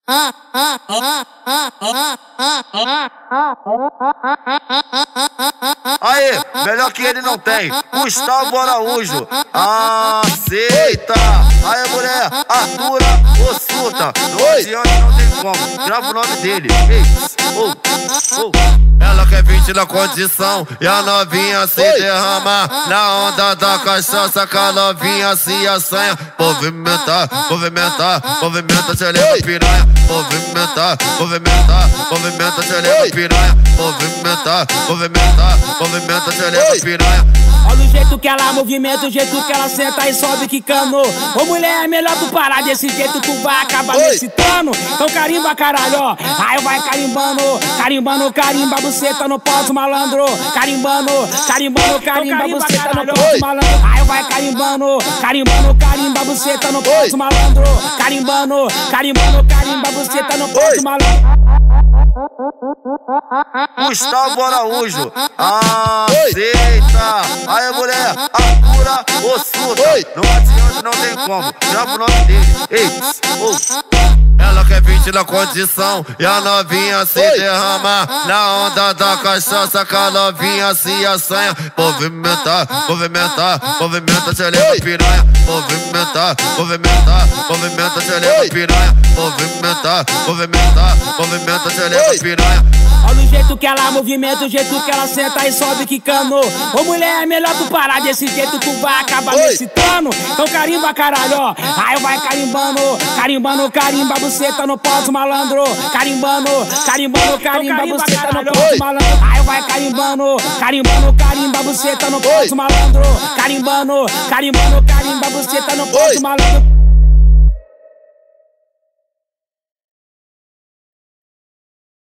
Aí, melhor que ele não tem, Gustavo Araújo. Aceita. Aí, mulher, atura ou surta. No adiante não tem como, grava o nome dele. Ela quer 20 na condição e a novinha se derrama na onda da cachaça, que a novinha se assanha. Movimentar, movimentar, movimenta, xereca piranha. Movimentar, movimentar, movimenta, xereca piranha. Movimentar, movimentar, movimenta, xereca piranha. Olha o jeito que ela movimenta, o jeito que ela senta e sobe quicando. Ô mulher, é melhor tu parar desse jeito, tu vai acabar me excitando. Então carimba, caralho, ó. Aí vai carimbando, carimbando, carimba, buceta no pau do malandro. Carimbando, carimbando, carimba, buceta no pau do malandro. Aí vai carimbando, carimbando, carimba, buceta no pau do malandro. Carimbando, carimbando, carimba, buceta no pau do malandro. Gustavo Araújo. Aceita. Aí, mulher, atura ou surta. No adiante não tem como, grava o nome dele. Ela quer 20 na condição e a novinha se derrama na onda da cachaça, que a novinha se assanha. Movimentar, movimentar, movimenta, xereca piranha. Movimentar, movimentar, movimenta, xereca piranha. Movimentar, movimentar, movimenta, xereca piranha. Olha o jeito que ela movimenta, o jeito que ela senta e sobe quicando. Ô mulher, é melhor tu parar desse jeito, tu vai acabar me excitando. Então carimba, caralho, ó. Aí vai carimbando, carimbando, carimba, buceta no pau do malandro. Carimbando, carimbando, carimba, buceta no pau do malandro. Aí vai carimbando, carimbando, carimba, buceta no pau do malandro. Carimbando, carimbando, carimba, buceta no pau do malandro.